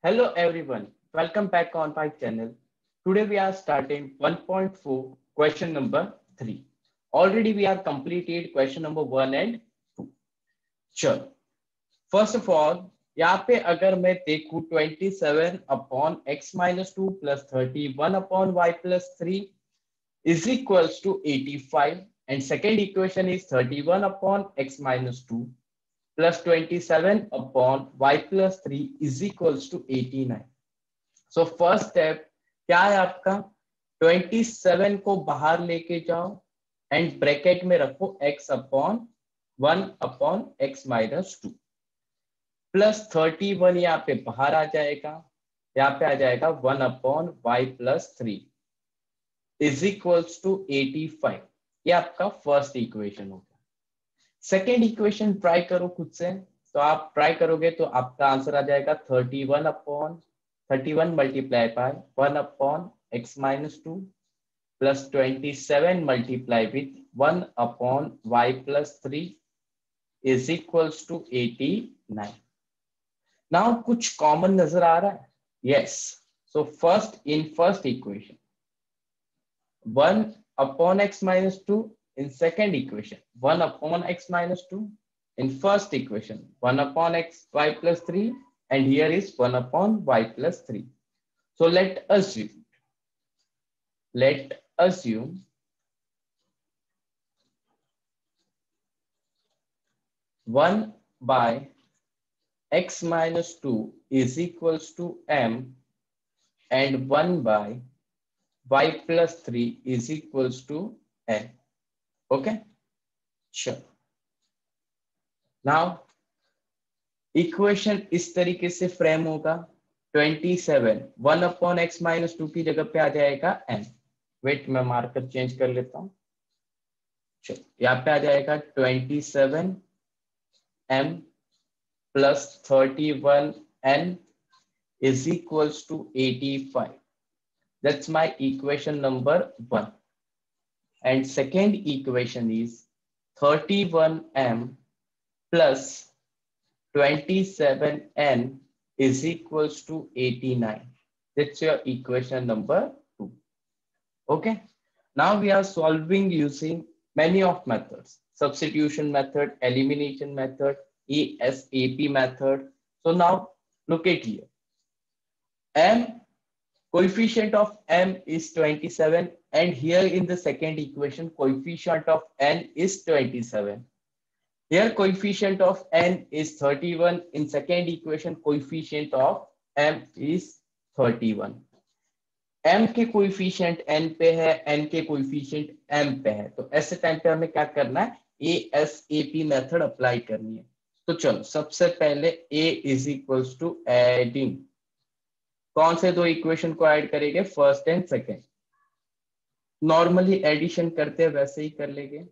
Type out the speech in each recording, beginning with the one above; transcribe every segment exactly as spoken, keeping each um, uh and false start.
Hello everyone, welcome back on my channel. Today we are starting one point four question number three. Already we are completed question number one and two. चलो, first of all यहाँ पे अगर मैं देखूं twenty-seven upon x minus two plus thirty-one upon y plus three is equals to eighty-five and second equation is thirty-one upon x minus two plus twenty-seven upon y plus three is equals to eighty-nine. So first step क्या है आपका twenty-seven को बाहर लेके जाओ and bracket में रखो x upon one upon x minus two plus thirty one यहाँ पे बाहर आ जाएगा, यहाँ पे आ जाएगा one upon Y plus three is equals to eighty five. ये आपका फर्स्ट इक्वेशन होगा. सेकेंड इक्वेशन ट्राई करो खुद से, तो आप ट्राई करोगे तो आपका आंसर आ जाएगा thirty one upon thirty-one multiplied by one upon x minus two plus twenty-seven multiplied with one upon y plus three is equals to eighty-nine. Now कुछ कॉमन नजर आ रहा है? Yes. So first in first equation one upon x minus two, in second equation one upon x minus two, in first equation one upon x y plus three, and here is one upon y plus three. So let assume, let assume one by x minus two is equals to m and one by y plus three is equals to n. Okay, sure. Now equation इस तरीके से frame होगा twenty-seven one upon X minus two की जगह पे आ जाएगा n. Wait मैं मार्कर चेंज कर लेता हूं. चलो यहाँ पे आ जाएगा twenty-seven m plus thirty-one n is equals to eighty-five. That's my equation number one. And second equation is thirty-one m plus twenty-seven n is equals to eighty-nine. That's your equation number two. Okay. Now we are solving using many of methods: substitution method, elimination method, A S A P method. So now look at here. M, coefficient of m is twenty-seven, and here in the second equation coefficient of n is twenty-seven. Here coefficient of n is thirty-one. In second equation coefficient of m is thirty-one. m के coefficient n पे है, n के coefficient m पे है, तो ऐसे time पे हमें क्या करना है? A S A P method apply करनी है. तो चलो सबसे पहले A is equals to adding. कौन से दो इक्वेशन को ऐड करेंगे? First and second. Normally addition करते हैं वैसे ही कर लेंगे.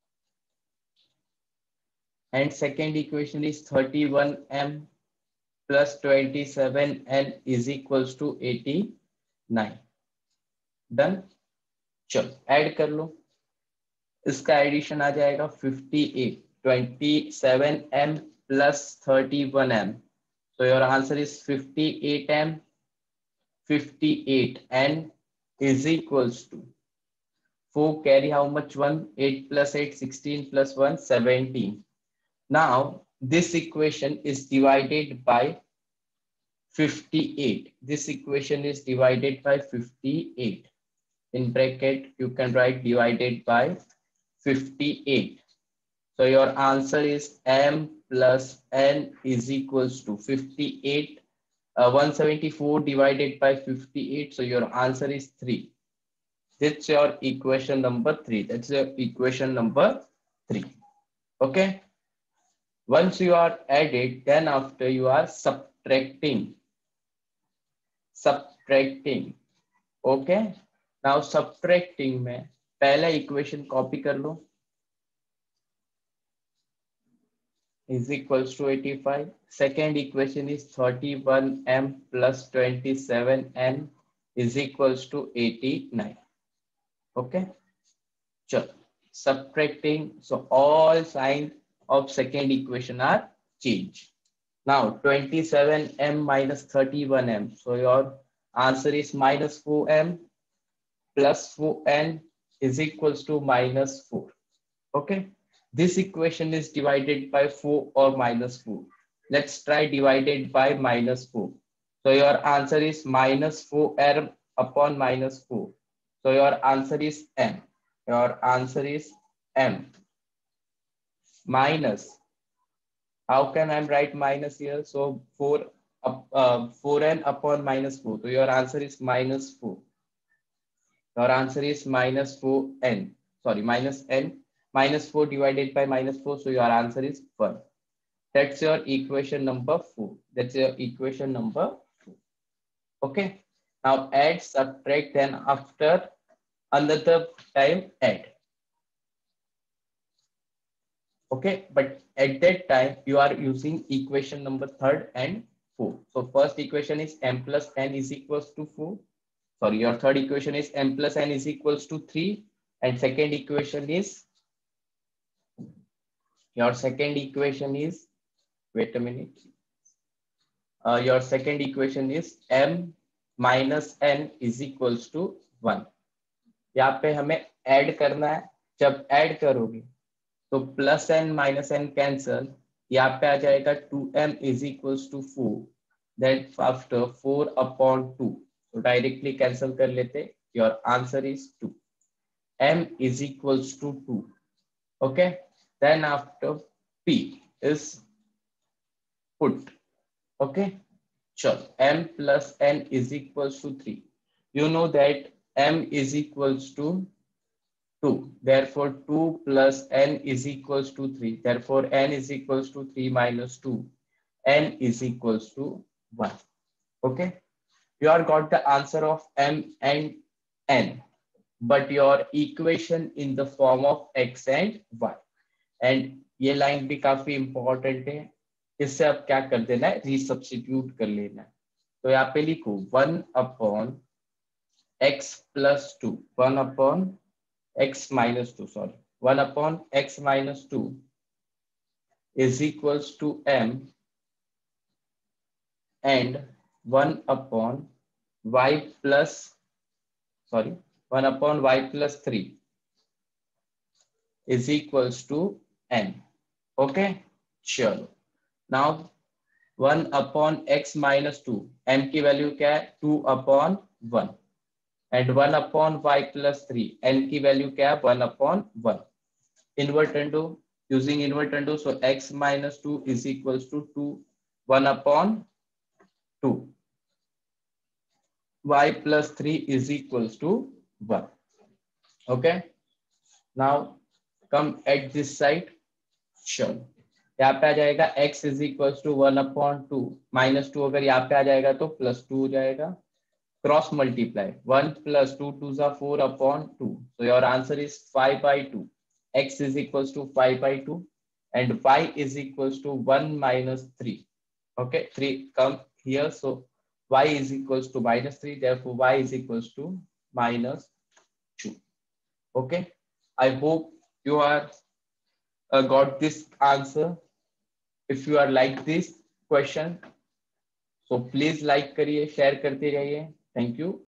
And second equation is thirty-one m plus twenty-seven n is equals to eighty-nine. Done. चलो ऐड कर लो. इसका एडिशन आ जाएगा fifty-eight. twenty-seven m plus thirty-one m. So your answer is fifty-eight m. fifty-eight n is equals to four carry how much? one. eight plus eight, sixteen plus one, seventeen. Now this equation is divided by fifty-eight. This equation is divided by fifty-eight. In bracket you can write divided by fifty-eight. So your answer is m plus n is equals to fifty-eight. Uh, one hundred seventy-four divided by fifty-eight. So your answer is three. That's your equation number three. That's your equation number three. Okay. Once you are added, then after you are subtracting. Subtracting. Okay. Now subtracting में पहला equation copy कर लो. Is equals to eighty-five. Second equation is thirty-one m plus twenty-seven n is equals to eighty-nine. Okay. Sure. Subtracting. So all signs of second equation are changed. Now twenty-seven m minus thirty-one m. So your answer is minus four m plus four n is equals to minus four. Okay. This equation is divided by four or minus four. Let's try divided by minus four. So your answer is minus four m upon minus four. So your answer is m. Your answer is m minus. How can I write minus here? So four up uh, four n upon minus four. So your answer is minus four. Your answer is minus four n. Sorry, minus n. Minus four divided by minus four. So your answer is one. That's your equation number four. That's your equation number four. Okay. Now add, subtract, then after another time add. Okay. But at that time you are using equation number third and four. So first equation is m plus n is equals to four. Sorry, your third equation is m plus n is equals to three. And second equation is, your second equation is, wait a minute. Uh, your second equation is m minus n is equals to one. यहाँ पे हमें add करना है. जब add करोगे तो plus N minus N cancel, यहाँ पे आ जाएगा two M is equals to four. That after four upon two, तो डायरेक्टली कैंसल कर लेते. Your answer is two. m is equals to two. Okay. Then after p is put. Okay. Sure. M plus n is equals to three. You know that m is equals to two. Therefore, two plus n is equals to three. Therefore, n is equals to three minus two. n is equals to one. Okay. You are got the answer of m and n, but your equation in the form of x and y. And ये line भी काफी important है. इससे अब क्या कर देना है, रीसब्स्टिट्यूट कर लेना है. तो यहाँ पे लिखो one upon X plus two, one upon X minus two, sorry one upon X minus two is equals to M and one upon Y plus sorry one upon Y plus three is equals to n. Okay. Sure. Now one upon x minus two, m की value क्या है, two upon one. and one upon y plus three, n की value क्या है, one upon one. Invert undo, using invert undo, so x minus two is equals to two, one upon two. Y plus three is equals to one. Okay. Now come at this side. Sure. यहाँ पे आ जाएगा x is equals to one upon two, minus two अगर यहाँ पे आ जाएगा तो plus two हो जाएगा. Cross multiply, one plus two, two is four upon two. So your answer is five by two. X is equals to five by two and y is equals to one minus three. Okay, three come here. So y is equals to minus three. Therefore, y is equals to minus two. Okay, I hope you are uh, got this answer. If you are like this question, so please like करिए, share करते रहिए. Thank you.